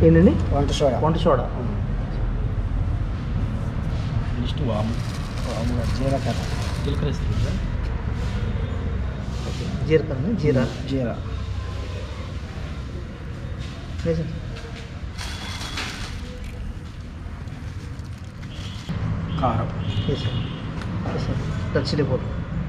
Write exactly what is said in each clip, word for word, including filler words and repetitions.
ఏంటండి? వంట సోడా. వంట సోడా. నెక్స్ట్ వాము వాము జీలకర్ర జీలకర్ర ఇస్తుంది. ఓకే జీలకర్ర జీరా జీరా కారం వేసాను వేసాను దక్షిణ పొడి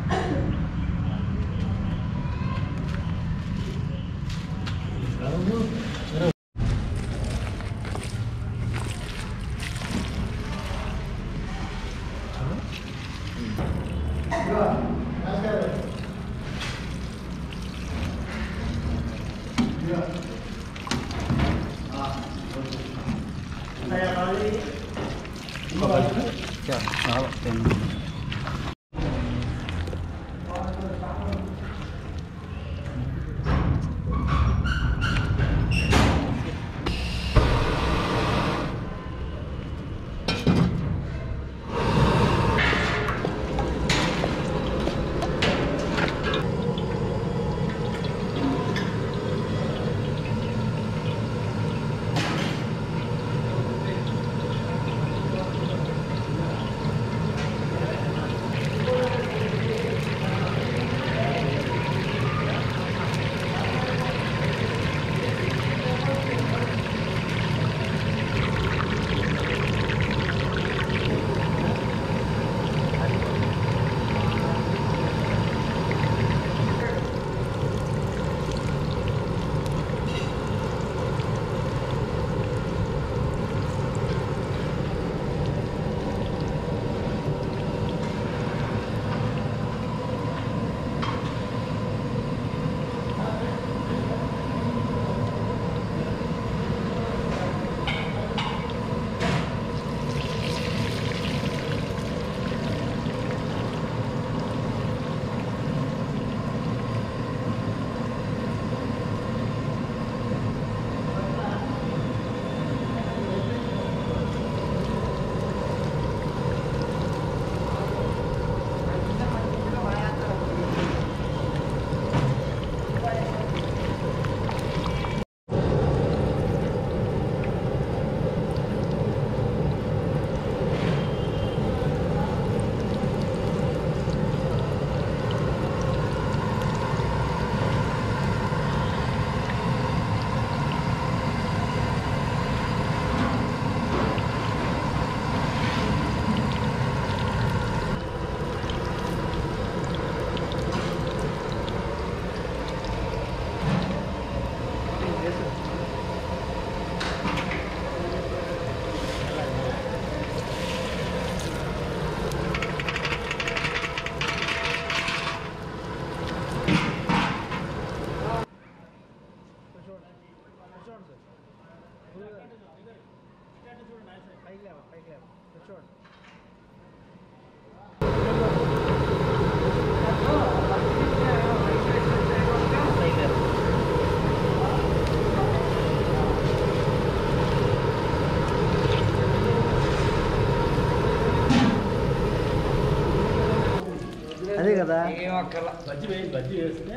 అదే కదా బజ్జీ వేసి బజ్జీ వేస్తే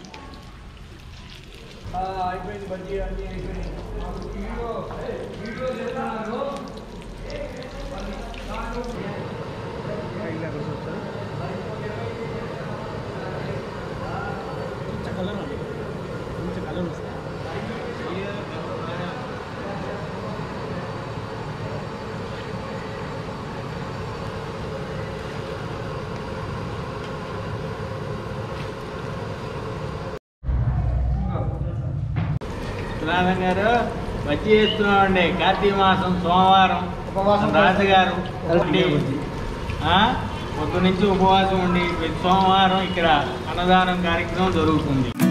అయిపోయింది బజ్జీ అన్నీ అయిపోయింది. కలర్ అండి కొంచెం కలర్ వస్తుంది. సునాథం గారు బజ్జీ వేస్తున్నామండి. కార్తీక మాసం సోమవారం రాజుగారు పొద్దు నుంచి ఉపవాసం ఉండి ప్రతి సోమవారం ఇక్కడ అన్నదానం కార్యక్రమం జరుగుతుంది.